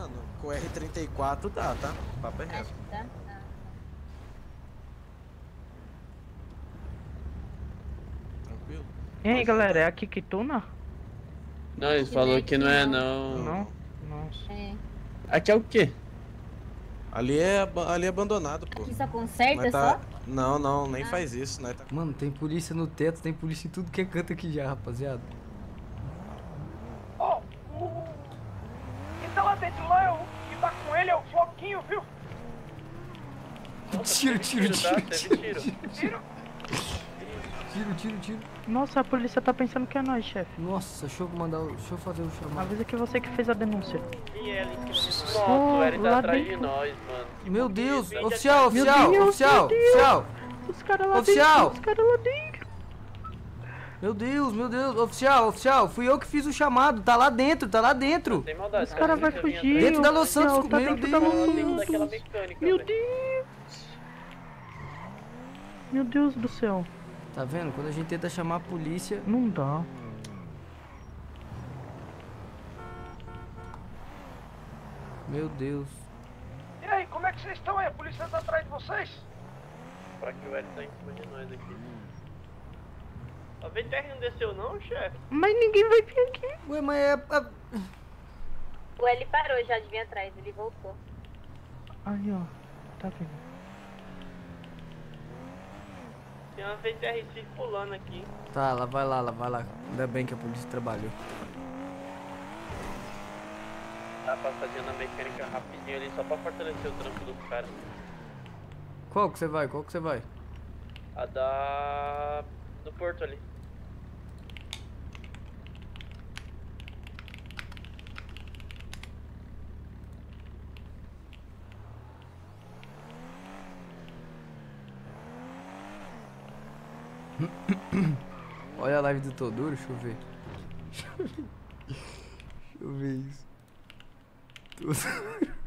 mano, com R34 dá, tá? Papo é Acho reto. que dá. Ah. Tranquilo? E aí, Pode galera, é voltar. aqui Kituna? Não, ele Que não falou é que aqui, não é não. não. Não? Nossa. É. Aqui é o quê? Ali é abandonado, pô. Aqui só Nós conserta tá... só? Não, nem Ah. faz isso. Nós tá... Mano, tem polícia no teto, tem polícia em tudo que é canto aqui já, rapaziada. Ó, quem tá lá dentro lá é o que tá com ele, é o Floquinho, viu? Tiro, tiro, tá? tiro, Teve tiro, tiro. Tiro. tiro, tiro, tiro. Nossa, a polícia tá pensando que é nós, chefe. Nossa, deixa eu fazer o chamado. Avisa que você que fez a denúncia. E ela em cima de moto, ele tá lá atrás de dentro. nós, mano. Meu Deus, Vídeo oficial, Meu oficial, Deus, oficial, meu Deus. oficial. Os caras lá Oficial! dentro, os caras lá dentro. Meu Deus, oficial, fui eu que fiz o chamado, tá lá dentro, tá lá dentro. Sem maldade, Os caras vão fugir. Dentro da o Los Santos, oficial tá meu dentro da Deus. Los dentro daquela Santos. mecânica, Meu velho. Deus. Meu Deus do céu. Tá vendo? Quando a gente tenta chamar a polícia... Não dá. Meu Deus. E aí, como é que vocês estão aí? A polícia tá atrás de vocês? Pra que o L tá em cima de nós aqui. A VTR não desceu não, chefe? Mas ninguém vai vir aqui. Ué, mas é... O L parou já de vir atrás, ele voltou. Aí, ó. Tá vendo? Tem uma VTR circulando aqui. Tá, lá vai lá. Ainda bem que a polícia trabalhou. Tá passadinha na mecânica rapidinho ali, só pra fortalecer o trampo dos caras. Qual que você vai? A da... do porto ali. Olha a live do Toduro, deixa eu ver. Deixa eu ver isso. Toduro.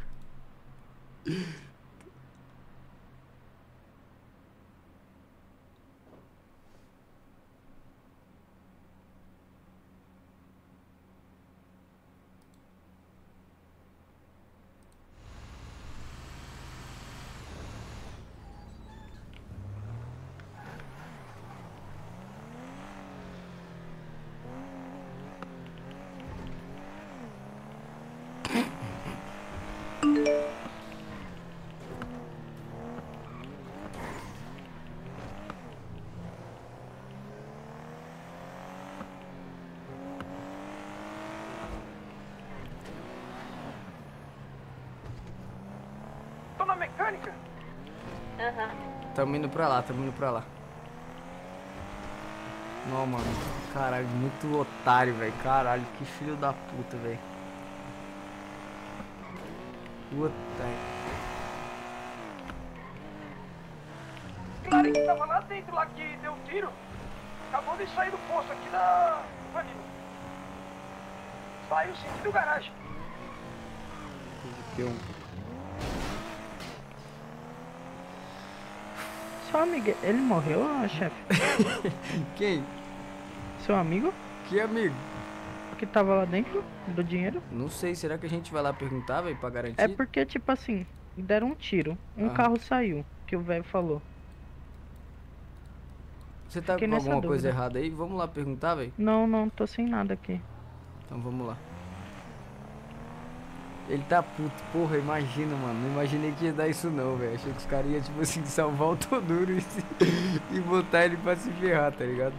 Tô na mecânica? Aham. Tamo indo pra lá. Não, mano. Caralho, muito otário, velho. Caralho, que filho da puta, velho. Otário. Claro que tava lá dentro, lá que deu tiro. Acabou de sair do posto aqui da Vanilla. Saiu sentido garagem. Tem um... Seu amigo, ele morreu, chefe? Quem? Seu amigo? Que amigo? Que tava lá dentro do dinheiro? Não sei, será que a gente vai lá perguntar, velho, pra garantir? É porque, tipo assim, deram um tiro. Um Ah. carro saiu, que o velho falou. Você tá fiquei com nessa alguma coisa dúvida. errada aí? Vamos lá perguntar, velho? Não, tô sem nada aqui. Então vamos lá. Ele tá puto, porra, imagina, mano. Não imaginei que ia dar isso não, velho. Achei que os caras iam, tipo assim, salvar o Toduro e botar ele pra se ferrar, tá ligado?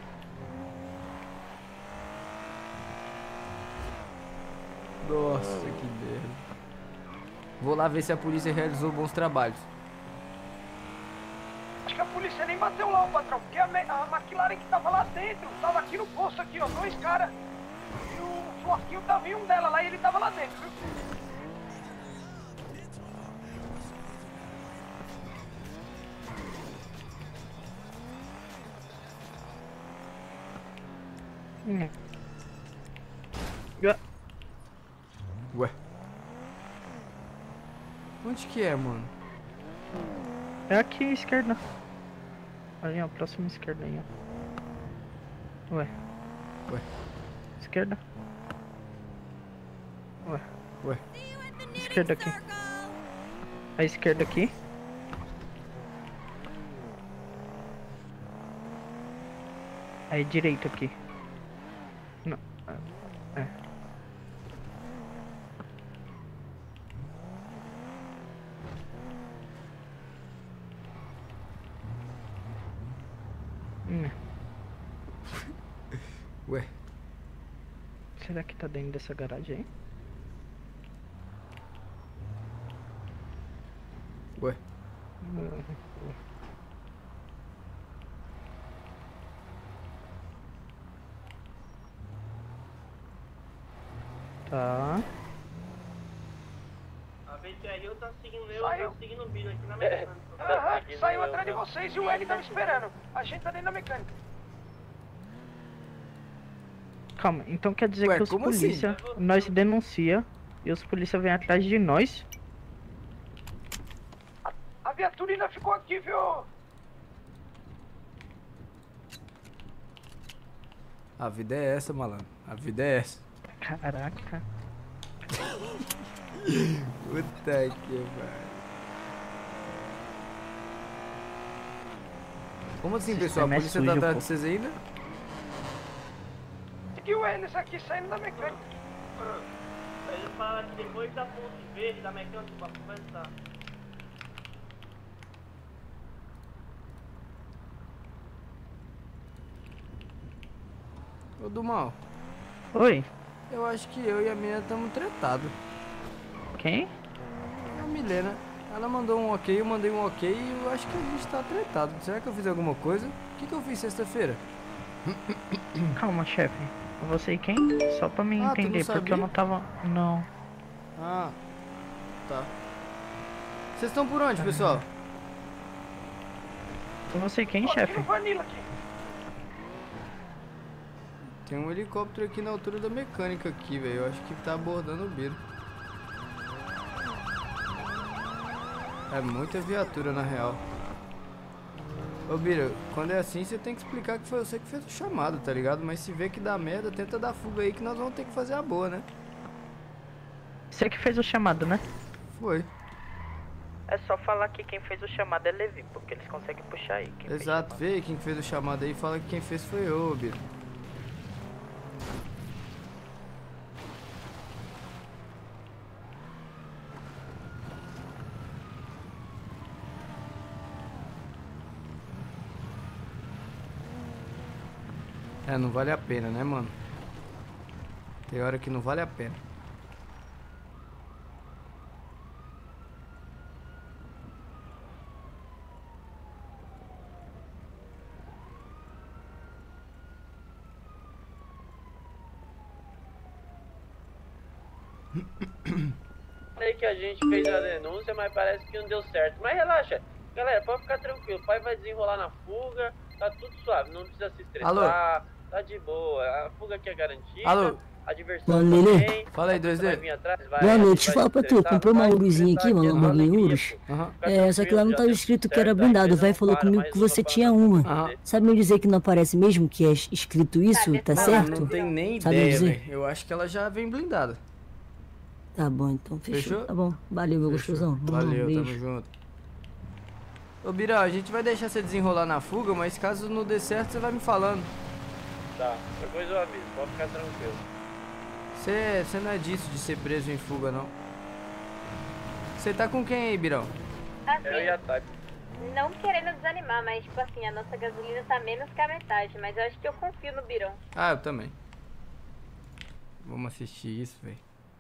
Nossa, que merda. Vou lá ver se a polícia realizou bons trabalhos. Acho que a polícia nem bateu lá, o patrão, porque a McLaren que tava lá dentro, tava aqui no posto aqui, ó, 2 caras. E o Floquinho tava em um dela lá e ele tava lá dentro, viu? Ué. Onde que é, mano? É aqui, esquerda. Ali, ó, próxima esquerda aí, ó. Ué. Ué. Esquerda. Ué. Ué. esquerda aqui. A esquerda aqui. Aí direita aqui. Não. É. Ué. Será que tá dentro dessa garagem aí? Ué. Tá. A VTRU tá seguindo eu, Saiu. tá seguindo o Bino aqui na mecânica. Aham, saiu atrás de vocês e o L tava esperando. A gente tá dentro da mecânica. Calma, então quer dizer Ué, que os como assim? polícia, nós denuncia e os polícia vêm atrás de nós? A viatura ainda ficou aqui, viu? A vida é essa, malandro. A vida é essa. Caraca. Puta que pariu. Como assim, pessoal? A Sistema é polícia tá sujo, atrás pô. de vocês ainda? E o L aqui saindo da mecânica. Eles falaram que depois da ponte verde da mecânica pra conversar. Ô, do mal. Oi, Eu acho que eu e a menina estamos tretados. quem? A Milena, ela mandou um ok, eu mandei um ok e eu acho que a gente tá tretado. Será que eu fiz alguma coisa? O que eu fiz sexta-feira? Calma, chefe. Você e quem? Só pra me Ah, tu não entender, porque sabia? eu não tava... Não. Ah, tá. Vocês estão por onde, pessoal? Você e quem, Ó, chefe? tem um Vanilla aqui. Tem um helicóptero aqui na altura da mecânica aqui, velho. Eu acho que tá abordando o Biro. É muita viatura, na real. Ô, Biro, quando é assim, você tem que explicar que foi você que fez o chamado, tá ligado? Mas se vê que dá merda, tenta dar fuga aí que nós vamos ter que fazer a boa, né? Você que fez o chamado, né? Foi. É só falar que quem fez o chamado é Levi, porque eles conseguem puxar aí. Quem fez Exato, o chamado. vê aí quem fez o chamado aí e fala que quem fez foi eu, Biro. É, não vale a pena, né, mano? Tem hora que não vale a pena. Falei que a gente fez a denúncia, mas parece que não deu certo. Mas relaxa, galera, pode ficar tranquilo. O pai vai desenrolar na fuga, tá tudo suave, não precisa se estressar. Alô? Tá de boa, a fuga aqui é garantida. Alô? A diversão Ô, Lelê. também. Fala aí, Vai 2D. vir atrás, vai, Boa vai noite, se fala pra tu, estressar, comprei uma vai Uruzinha estressar aqui, é uma Lamborghini alegria, Urus. pô. Aham. Fica É, só que lá não tranquilo, tava já escrito deu que era certo, a blindado. O empresa velho não falou para, comigo mas que você não tinha para. uma. Aham. Sabe me dizer que não aparece mesmo que é escrito isso? Sabe, Tá não, certo? Não tem nem Sabe ideia, dizer? velho. Eu acho que ela já vem blindada. Tá bom, então fechou. Fechou? Tá bom. Valeu, meu Fechou. gostosão. Valeu, beijo. tamo junto. Ô, Bira, a gente vai deixar você desenrolar na fuga, mas caso não dê certo, você vai me falando. Tá, depois eu aviso, pode ficar tranquilo. Você não é disso de ser preso em fuga, não. Você tá com quem aí, Birão? Eu e a Assim, Type. não querendo desanimar, mas tipo assim, a nossa gasolina tá menos que a metade, mas eu acho que eu confio no Birão. Ah, eu também. Vamos assistir isso, velho.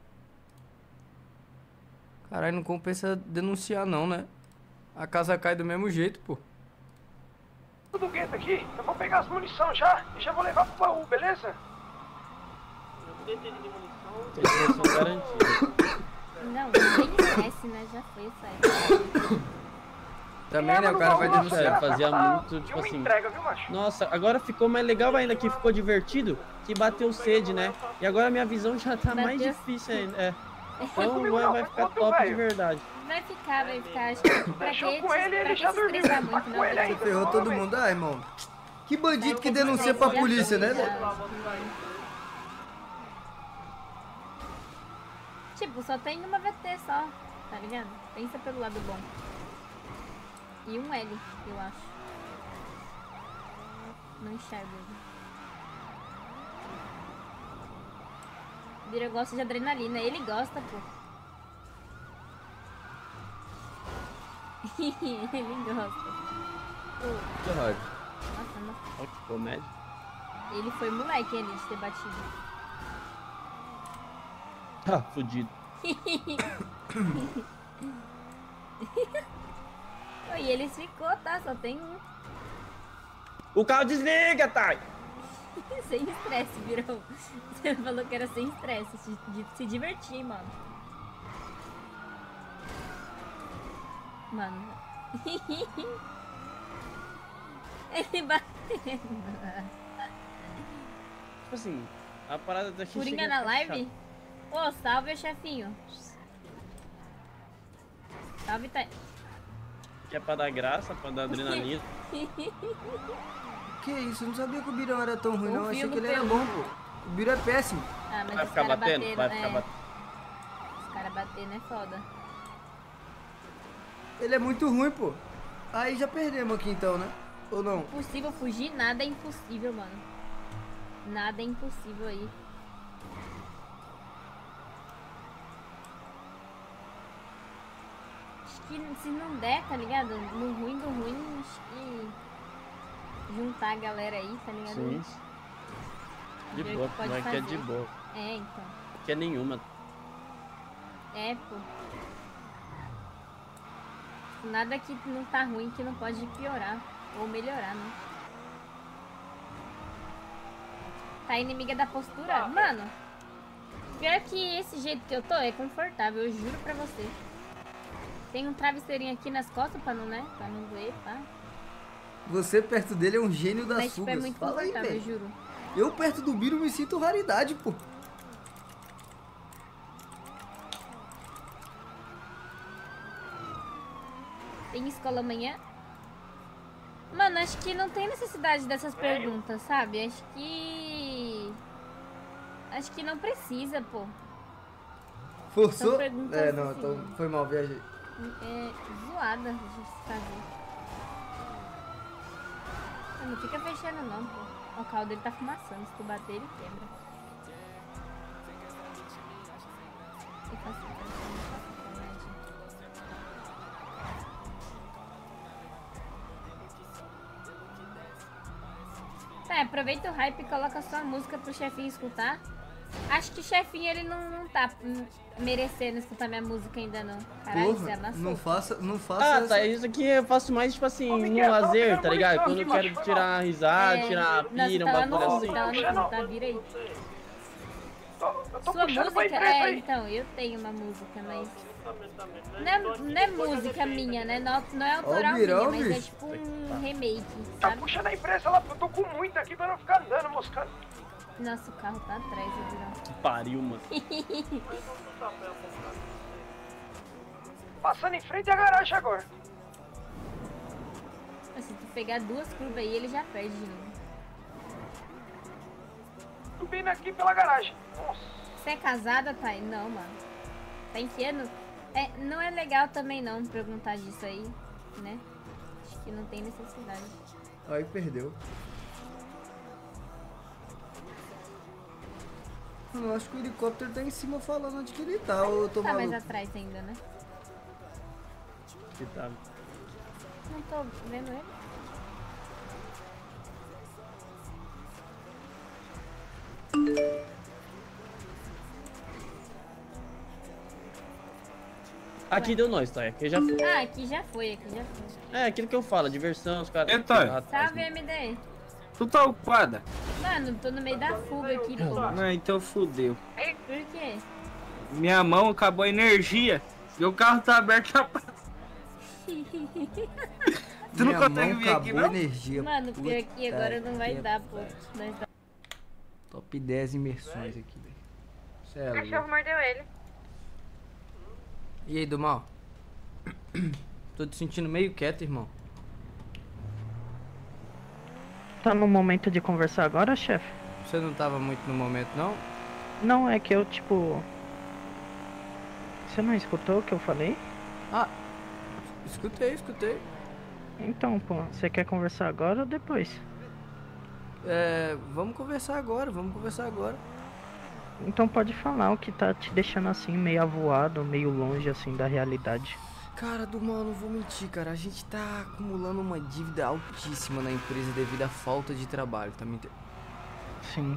Caralho, não compensa denunciar não, né? A casa cai do mesmo jeito, pô. Tudo gueto aqui. Eu vou pegar as munição já e já vou levar pro baú, beleza? Eu sei de munição. Eles são garantidos. Não, nem esquece, né? Já foi isso aí. Também, né? O cara vai denunciar. fazia muito, tipo e uma assim- entrega, viu, macho? Nossa, agora ficou mais legal ainda, que ficou divertido, que bateu sede, né? E agora minha visão já tá mais Bateu difícil ainda. É. Foi Então comigo vai, não, vai foi ficar com outro top de velho. verdade. Vai ficar. Acho que pra Mexeu que com ele, pra ele que já se dormiu. estressar Tá muito, com não? ele ainda. Ferrou todo mundo, ah, irmão. Que bandido que denuncia pra polícia, né? Tipo, só tem uma VT só, tá ligado? Pensa pelo lado bom. E um L, eu acho. Não enxergo ele. Bira gosta de adrenalina, ele gosta, pô. Ele gosta. Que raiva. Nossa, não. Olha que comédia. Ele foi moleque ali de ter batido. Ah, fudido. E eles ficou, tá? Só tem um. O carro desliga, Thay! Sem estresse, virou. Você falou que era sem estresse, de se divertir, mano. Mano. Ele batendo. Tipo assim, a parada daqui Coringa chega na a ficar live? Ô, salve, chefinho. Salve, tá. Que é pra dar graça, pra dar adrenalina. Que isso? Eu não sabia que o Birão era tão ruim, não. Eu achei Confio que ele no era Pedro. bom, pô. O Birão é péssimo. Ah, mas Vai os ficar cara batendo? bateram, Vai ficar é. batendo. Os caras batendo é foda. Ele é muito ruim, pô. Aí já perdemos aqui então, né? Ou não? Impossível fugir, nada é impossível, mano. Nada é impossível aí. Acho que se não der, tá ligado? No ruim do ruim, acho que juntar a galera aí, tá ligado? Sim. De Ver o boa, que pode mas que é de fazer. boa. É, então. Que é nenhuma. É, pô. Nada que não tá ruim que não pode piorar ou melhorar, né? Tá inimiga da postura? Mano, pior que esse jeito que eu tô é confortável, eu juro pra você. Tem um travesseirinho aqui nas costas pra não, né? Pra não doer, pá. Você perto dele é um gênio das Mas tipo, é fugas. muito Fala aí, confortável, eu velho. juro. Eu perto do Biro me sinto raridade, pô. Tem escola amanhã? Mano, acho que não tem necessidade dessas perguntas, sabe? Acho que não precisa, pô. Forçou? São perguntas É, não, assim. então foi mal, viajei. É zoada de se fazer. Não fica fechando não, pô. O carro dele tá fumaçando, se tu bater ele quebra. Eu faço comédia. Tá, aproveita o hype e coloca sua música pro chefinho escutar. Acho que o chefinho ele não tá merecendo escutar minha música ainda não. Caralho, você Porra, amassou. não faça Ah, essa... tá. Isso aqui eu faço mais, tipo assim, Ô, no Miguel, lazer, tá tá ligado? pegando Quando eu munição, quero mas tirar uma risada, É, tirar uma nossa, pira, tá lá um no bagulho fundo, assim. tá lá no fundo, tá, vira aí. Eu tô Sua puxando pra música, empresa aí. então, eu tenho uma música, mas não é música minha, né? Não é autoral Birão, minha, mas é bicho. tipo um remake, Tá sabe? puxando a imprensa lá, eu tô com muito aqui pra não ficar andando, moscando. Nossa, o carro tá atrás, eu Birão. Que pariu, mano. Passando em frente à garagem agora. Se tu pegar duas curvas aí, ele já perde de novo. Subindo aqui pela garagem. Nossa. Você é casada, pai? Não, mano. Tá enfiando? É, não é legal também não perguntar disso aí, né? Acho que não tem necessidade. Aí perdeu. Eu acho que o helicóptero tá em cima falando onde que ele tá, ou eu tô Tá mais maluco. atrás ainda, né? Que tá. Não tô vendo ele. Aqui deu nós, tá? Aqui já foi. Ah, aqui já foi, aqui já foi. É aquilo que eu falo, diversão, os caras. Eita. Salve, MD. Tu tá ocupada? Mano, tô no meio da fuga aqui, pô. Ah, então fudeu. Por quê? Minha mão acabou a energia. E o carro tá aberto na praça. Tu não Minha consegue mão vir aqui, acabou a não? energia. Mano, pior que agora Puta não vai que dar, pô. Nós dá- Top 10 imersões aqui, velho. Cê é O louco. cachorro mordeu ele. E aí, do mal? Tô te sentindo meio quieto, irmão. Tá no momento de conversar agora, chefe? Você não tava muito no momento, não? Não, é que eu, tipo... Você não escutou o que eu falei? Ah, escutei. Então, pô, você quer conversar agora ou depois? Vamos conversar agora. Então pode falar o que tá te deixando assim, meio avoado, meio longe assim da realidade. Cara, do mal, não vou mentir, cara. A gente tá acumulando uma dívida altíssima na empresa devido à falta de trabalho, tá me entendendo? Sim.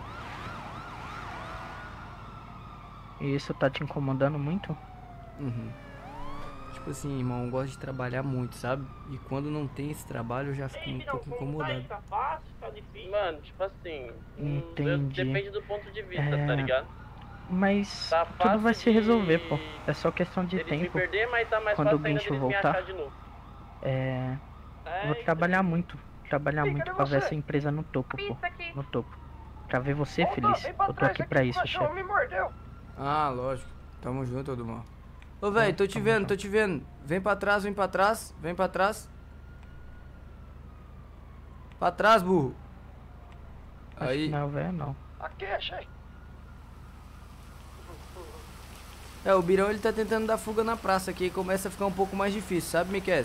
E isso tá te incomodando muito? Uhum. Tipo assim, irmão, eu gosto de trabalhar muito, sabe? E quando não tem esse trabalho, eu já fico um pouco incomodado. Tá fácil, tá difícil. Mano, tipo assim, Entendi. depende do ponto de vista, tá ligado? Mas Tá tudo vai fácil se resolver, de- pô. É só questão de Eles me tempo. perder, mas tá mais Quando o fácil ainda bicho deles me voltar. achar de novo. Eu vou trabalhar muito cadê pra ver você? essa empresa no topo, pô. Pista aqui. No topo. Pra ver você Volta, feliz. vem pra Eu tô trás aqui aqui, pra o isso, cachorro chefe. me mordeu. Ah, lógico. Tamo junto, do mal. Ô, velho, tô te vendo. Vem pra trás. Pra trás, burro. Acho Aí. que não, velho, não. Aqui, achei. O Birão, ele tá tentando dar fuga na praça aqui e começa a ficar um pouco mais difícil, sabe, Miquel?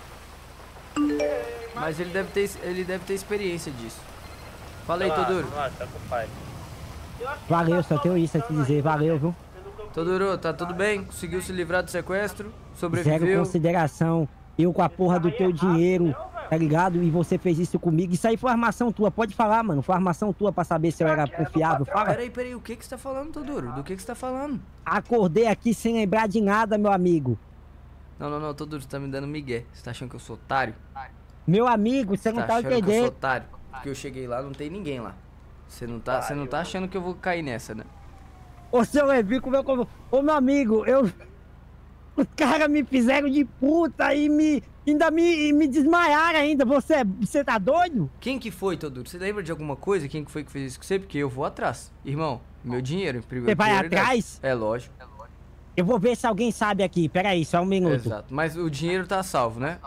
Mas ele deve ter experiência disso. Fala aí, Toduro. Tá com o pai. Valeu, só tenho isso a te dizer. Valeu, viu? Toduro, tá tudo bem? Conseguiu se livrar do sequestro? Zero Sobreviveu? consideração. Eu com a porra do teu dinheiro, tá ligado? E você fez isso comigo. Isso aí foi armação tua. Pode falar, mano. Foi armação tua pra saber se eu era confiável. Fala. Peraí, o que você tá falando, Toduro? Do que você tá falando? Acordei aqui sem lembrar de nada, meu amigo. Não, Toduro, você tá me dando migué. Você tá achando que eu sou otário? Meu amigo, você não tá achando que eu sou entendendo. otário? Porque eu cheguei lá, não tem ninguém lá. Você não tá achando que eu vou cair nessa, né? Ô, seu Levi, como é que eu... Ô, meu amigo, os caras me fizeram de puta e me desmaiaram ainda. Você tá doido? Quem que foi, Toduro? Você lembra de alguma coisa? Quem que foi que fez isso com você? Porque eu vou atrás. Irmão, meu dinheiro. Você vai atrás? É lógico. Eu vou ver se alguém sabe aqui. Pera aí, só um minuto. Exato. Mas o dinheiro tá salvo, né?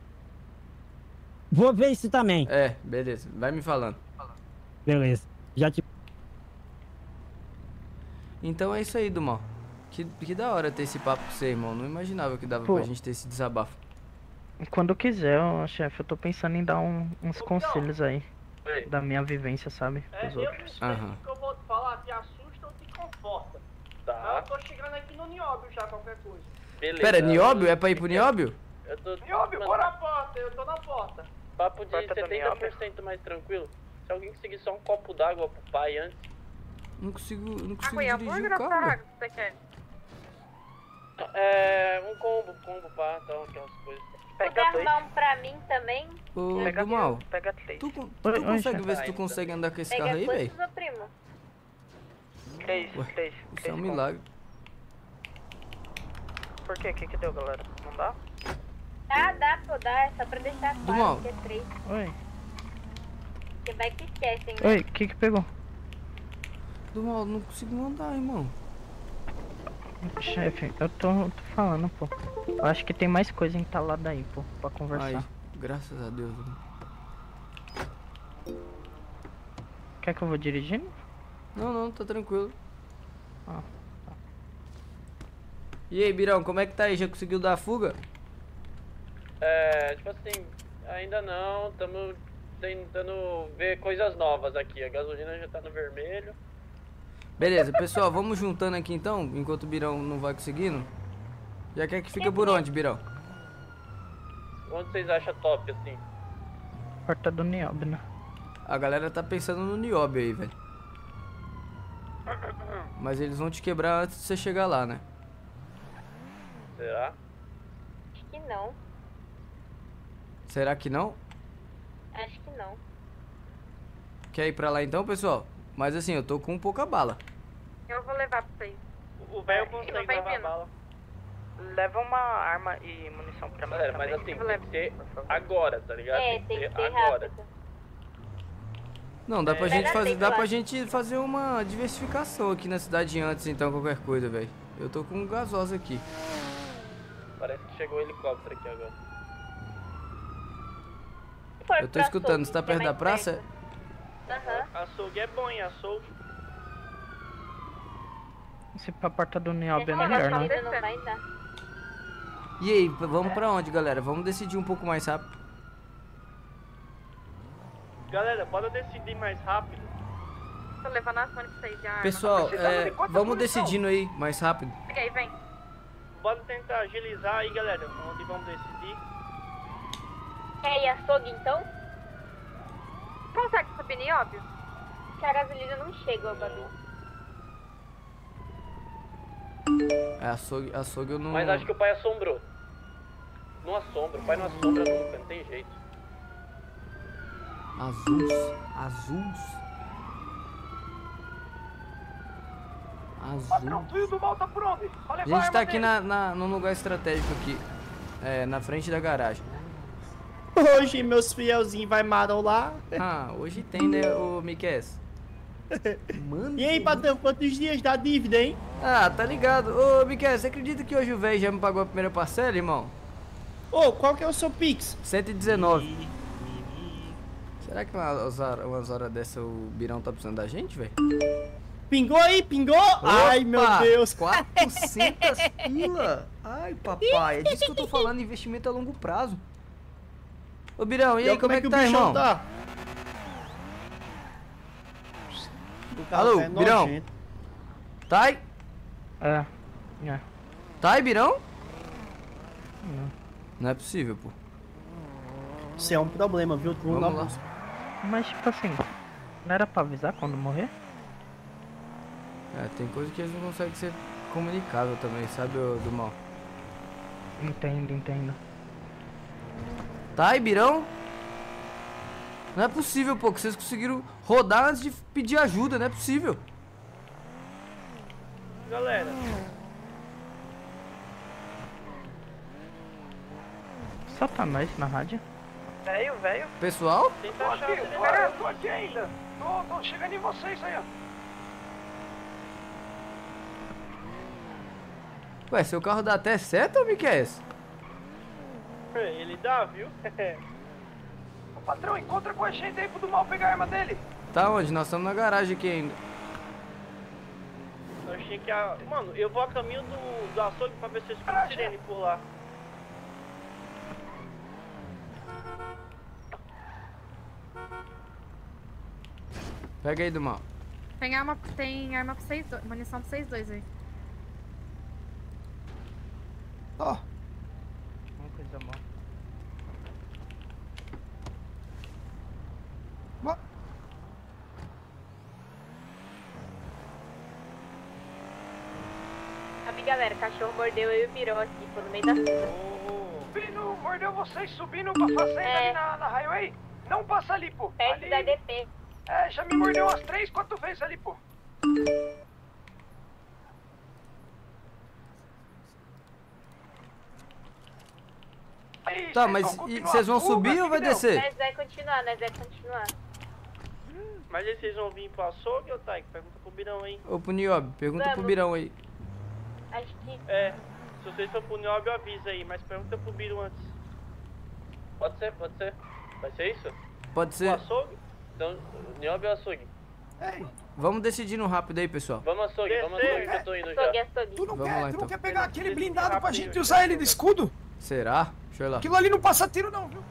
Vou ver isso também. Beleza. Vai me falando. Beleza. Já te... Então é isso aí, do mal. Que da hora ter esse papo com você, irmão. Não imaginava que dava pra gente ter esse desabafo. Quando quiser, ó, chefe, eu tô pensando em dar uns conselhos aí. Da minha vivência, sabe? Pros outros. O que eu vou te falar te assusta ou te conforta. Tá. Eu tô chegando aqui no Nióbio já, qualquer coisa. Beleza. Pera, Nióbio? É pra ir pro Nióbio? Eu tô... Nióbio, Mano, bora. na porta, eu tô na porta. Papo de Porta do 70% mais tranquilo. Se alguém conseguir só um copo d'água pro pai antes. Não consigo Água e dirigir hambúrguer o ou só carro. água que você quer? Um combo, pá, então aquelas coisas. Puder arrumar um pra mim também? Ô, Pega do mal. Pega 3. Tu Oi, consegue chefe. ver se tu consegue andar com esse Pega carro aí, velho? quantos, ô primo? 3. Isso é um milagre. Por quê? O que deu, galera? Não dá? Ah, dá, pô, dá. É só pra deixar mal. claro que é 3. Oi. Porque vai que esquecem, né? Oi, o que pegou? Do mal, não consigo andar, irmão. Chefe, eu tô falando, pô. Eu acho que tem mais coisa entalada aí, pô, pra conversar. Ai, graças a Deus. Irmão. Quer que eu vou dirigindo? Não, tá tranquilo. Ah, E aí, Birão, como é que tá aí? Já conseguiu dar a fuga? Tipo assim, ainda não, estamos tentando ver coisas novas aqui. A gasolina já tá no vermelho. Beleza, pessoal, vamos juntando aqui então, enquanto o Birão não vai conseguindo. Já quer que fica por onde, Birão? Onde vocês acham top, assim? porta do Nióbio, né? A galera tá pensando no Nióbio aí, velho. Mas eles vão te quebrar antes de você chegar lá, né? Será? Acho que não. Será que não? Acho que não. Quer ir pra lá então, pessoal? Mas assim, eu tô com pouca bala. Eu vou levar pra vocês. O velho não consegue vai levar vendo. bala. Leva uma arma e munição pra mim Galera, também. mas assim, tem que ser agora, tá ligado? É, tem que ser agora. rápido. Não, dá pra, É, gente vai dar fazer, tempo, dá eu pra acho. gente fazer uma diversificação aqui na cidade antes, então, qualquer coisa, velho. Eu tô com gasosa aqui. Parece que chegou o helicóptero aqui agora. Se for Eu tô pra escutando, açougue, você tá que é perto da mais praça? perto. Aham. Açougue é bom, hein? Açougue. Se pra porta do Niobe é Essa melhor, né? gasolina não vai dar. E aí, vamos pra onde, galera? Vamos decidir um pouco mais rápido. Galera, bora decidir mais rápido. Tô levando as manos pra vocês de arma. Pessoal, precisamos de quanta vamos munição? decidindo aí mais rápido. Peguei, vem. Bora tentar agilizar aí, galera. Onde vamos decidir? Quer ir açougue então? Consegue subir, Nióbio? Que a gasolina não chega, ô Babi. Açougue eu não... Mas acho que o pai assombrou. Não assombra, o pai não assombra nunca, não tem jeito. Azuls. Patrão, tu e o do mal tá por onde? Pra A levar gente tá arma aqui dele. num lugar estratégico aqui. Na frente da garagem. Hoje meus fielzinhos vai marolar. Ah, hoje tem, né, o Miquel? Mano. E aí, patrão, quantos dias da dívida, hein? Ah, tá ligado. Ô, Miquel, você acredita que hoje o velho já me pagou a primeira parcela, irmão? Ô, qual que é o seu Pix? 119. Será que umas horas dessa o Birão tá precisando da gente, velho? Pingou aí, pingou? Ai, meu Deus. 400 pila. Ai, papai, é disso que eu tô falando, investimento a longo prazo. Ô, Birão, e aí, como é que o tá, bichão irmão? tá? Alô, É Birão? nojento. Tá aí? É. Tá aí, Birão? Não. Não é possível, pô. Isso é um problema, viu? Tu Vamos não lá. Mas, tipo assim, não era pra avisar quando morrer? Tem coisa que eles não conseguem ser comunicável também, sabe, ô, do mal? Entendo. Tá aí, Birão? Não é possível, pô, que vocês conseguiram rodar antes de pedir ajuda, não é possível. Galera, Satanás na rádio. Velho. Pessoal? tenta Tô achar aqui, o cara, tô aqui ainda. Tô chegando em vocês aí, ó. Ué, seu carro dá até seta, ou Miquel? Ele dá, viu? Ô, patrão, encontra com a gente aí pro do mal pegar a arma dele. Tá onde? Nós estamos na garagem aqui ainda. Eu achei que a... Mano, eu vou a caminho do açougue pra ver se eu escuto sirene por lá. Pega aí, do mal. Tem arma pra vocês dois. Munição pra vocês dois aí. Ó. Uma coisa mal. Sabe, galera, o cachorro mordeu eu e o Birão aqui, pô, no meio da fila. Subindo, mordeu vocês subindo pra fazenda ali na highway? Não passa ali, pô. Perto Ali, da DP. já me mordeu umas 3, 4 vezes ali, pô. Aí, Tá, mas vocês vão subir ou vai descer? Nós vai continuar. Mas aí vocês vão vir pro açougue ou tá? Pergunta pro Birão aí. Ô, pro Niobe, pergunta pro Vamos. Birão aí. Acho que... Se vocês for pro Niobe, avisa aí, mas pergunta pro Birão antes. Pode ser. Vai ser isso? Pode O ser. açougue? Então, Niobe ou açougue? Vamos decidindo rápido aí, pessoal. Vamos açougue que eu tô indo já. Açougue. Tu não, Vamos quer, lá, tu então. não quer pegar aquele blindado pra gente usar ele de escudo? Será? Deixa eu ir lá. Aquilo ali não passa tiro não, viu?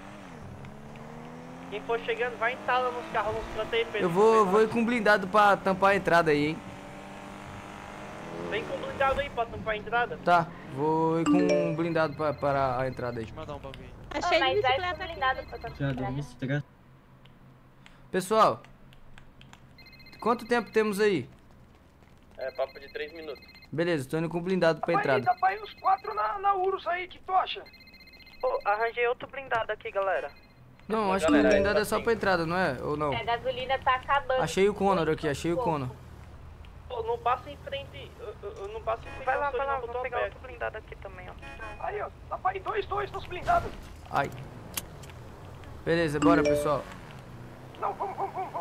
Quem for chegando, vai entalando nos carros nos cantos aí, Pedro. Eu vou ir com blindado pra tampar a entrada aí, hein. Vem com o blindado aí pra tampar a entrada. Tá, vou ir com um blindado pra parar a entrada aí. Deixa eu mandar um bagulho. Achei de mas vai bicicleta com aqui. blindado pra tampar. Pessoal, quanto tempo temos aí? Papo de 3 minutos. Beleza, tô indo com blindado pra entrada. Dá pra ir uns 4 na Urus aí, que tu acha? Arranjei outro blindado aqui, galera. Não, acho que o blindado é só pra entrada, não é? Ou não? A gasolina tá acabando. Achei o Conor aqui, achei o Conor. Pô, não passa em frente. Eu não passo em frente. Vai lá, ao açougue, não, que eu vou tô pegar aberto. outro blindado aqui também, ó. Aí, ó, dá pra ir 2 nos blindados. Ai. Beleza, bora, pessoal. Não, vamos.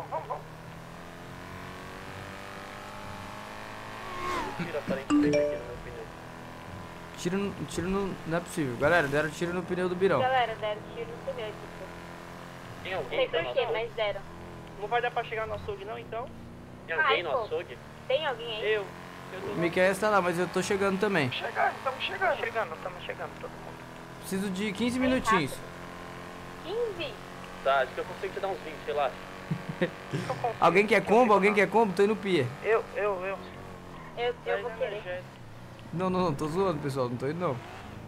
Tira a frente dele aqui no meu pneu. Tiro no... Não é possível. Galera, deram tiro no pneu do Birão. Galera, deram tiro no pneu aqui, pô. Tem Não alguém sei no porquê, açougue? mas deram. Não vai dar pra chegar no açougue não, então? Tem Ai, alguém no pô. açougue? Tem alguém aí? Eu. O Miquel tá lá, mas eu tô chegando também. Estamos chegando. Estamos chegando, todo mundo. Preciso de 15 minutinhos. 15? Tá, acho que eu consigo te dar uns 20, relaxa. Alguém quer combo? Alguém quer combo? Tô indo pia. Eu vou querer. Não, tô zoando, pessoal. Não tô indo, não.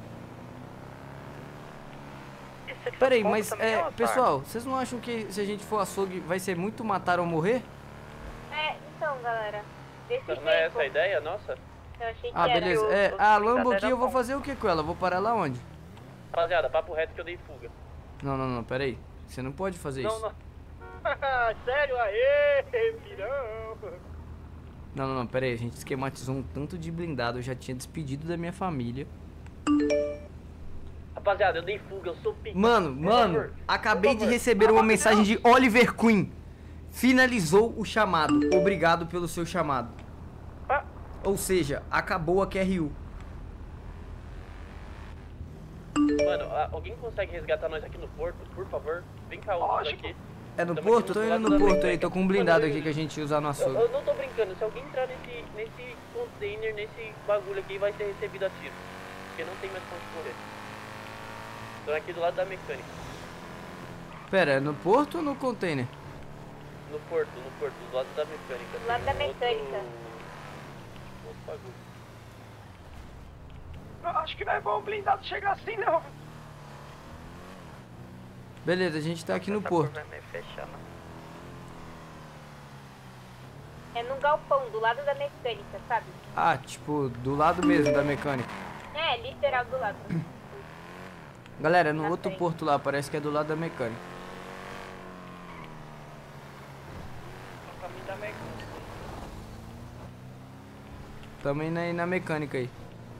Pera aí, mas, pessoal, vocês não acham que se a gente for açougue vai ser muito matar ou morrer? Então, galera. Desse Não jeito. é essa a ideia, nossa? Eu achei que Ah, era. beleza. A Lambo aqui eu vou fazer o que com ela? Vou parar lá onde? Rapaziada, papo reto que eu dei fuga. Não, pera aí. Você não pode fazer isso. Sério? Aê, pirão. Não, pera aí. A gente esquematizou um tanto de blindado. Eu já tinha despedido da minha família. Rapaziada, eu dei fuga, eu sou pica. Mano, acabei de receber uma mensagem de Oliver Queen. Finalizou o chamado. Obrigado pelo seu chamado. Ou seja, acabou a QRU. Mano, alguém consegue resgatar nós aqui no porto, por favor? Vem cá, outros aqui. É no porto? Tô indo no porto aí. Tô com um blindado aqui que a gente usa no açougue. Eu não tô brincando, se alguém entrar nesse container, nesse bagulho aqui, vai ser recebido a tiro. Porque não tem mais como correr. Tô aqui do lado da mecânica. Pera, é no porto ou no container? No porto, do lado da mecânica. Do lado da mecânica. Outro bagulho. Eu acho que não é bom o blindado chegar assim, não. Beleza, a gente tá aqui no porto. É num galpão, do lado da mecânica, sabe? Ah, tipo, do lado mesmo da mecânica. É, literal do lado. Galera, é no outro porto lá, parece que é do lado da mecânica. Também aí na mecânica aí.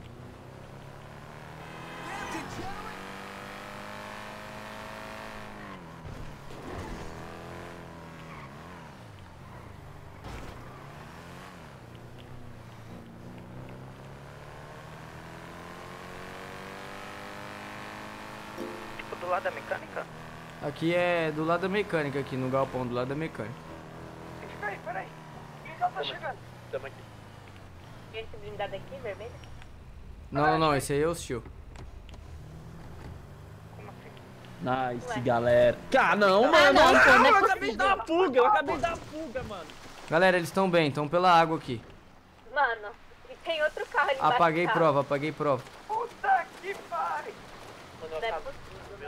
Do lado da mecânica? Aqui é do lado da mecânica, aqui no galpão, do lado da mecânica. Fica aí, peraí. O blindado tá chegando. Tamo aqui. Esse blindado aqui, vermelho? Não, esse aí é o Steel. Nice, galera. Ah, não, mano. Eu acabei de dar uma fuga, mano. Galera, eles estão bem, estão pela água aqui. Mano, e tem outro carro ali embaixo. Apaguei prova. Puta que pariu. Não é possível.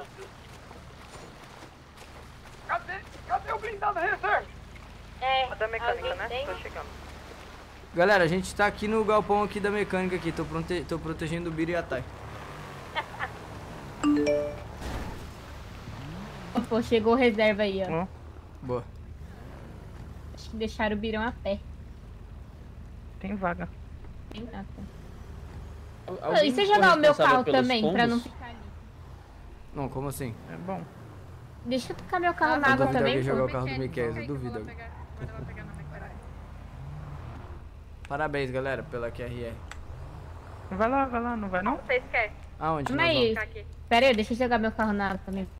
Cadê o blindado reserva? Da mecânica, alguém né? tem? Tô chegando. Galera, a gente tá aqui no galpão aqui da mecânica aqui. Tô protegendo o Biro e a Thay. Pô, chegou reserva aí, ó. Boa. Acho que deixaram o Birão a pé. Tem vaga. Tem vaga. Alguém E se eu ficou jogar o meu responsável carro pelos também, pra não combos? ficar ali? Não, como assim? É bom. Deixa eu tocar meu carro na Eu água duvido também, alguém pô. jogar o carro do Miquel, eu duvido. Parabéns, galera, pela QRR. Vai lá, não vai não? Vocês querem? Aonde? Mas, pera aí, deixa eu jogar meu carro na água também.